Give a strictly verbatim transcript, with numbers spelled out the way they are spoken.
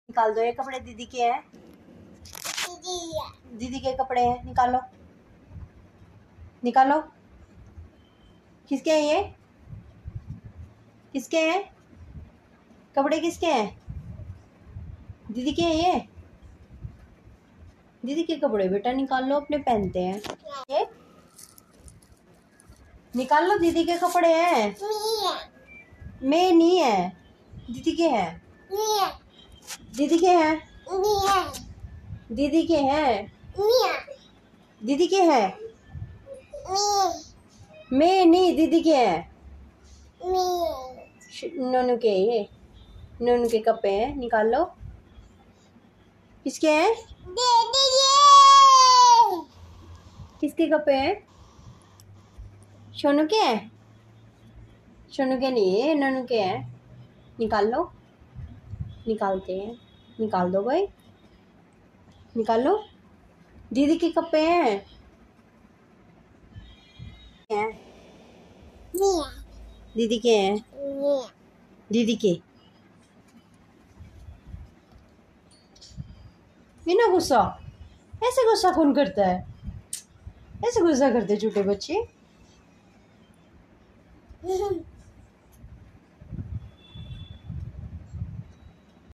निकाल दो ये कपड़े। दीदी के हैं, दीदी दीदी के कपड़े हैं, निकालो निकालो। किसके हैं ये? किसके हैं कपड़े? किसके हैं? दीदी के हैं ये? दीदी के कपड़े बेटा निकाल लो, अपने पहनते हैं ये। निकाल लो, दीदी के कपड़े हैं। मैं नहीं है, दीदी के हैं। दीदी के हैं, दीदी के हैं, दीदी के हैं। मैं नहीं, दीदी के हैं। नोनू के ये, नोनू के कपड़े हैं, निकाल लो। किसके हैं? किसके कपड़े हैं? सोनू के हैं? सोनू के नहीं, नोनू के हैं। निकाल लो, निकालते हैं, निकाल दो भाई, निकाल लो। दीदी के कपड़े हैं, हैं? दीदी के हैं, दीदी के। बिना गुस्सा, ऐसे गुस्सा कौन करता है? ऐसे गुस्सा करते छोटे बच्चे।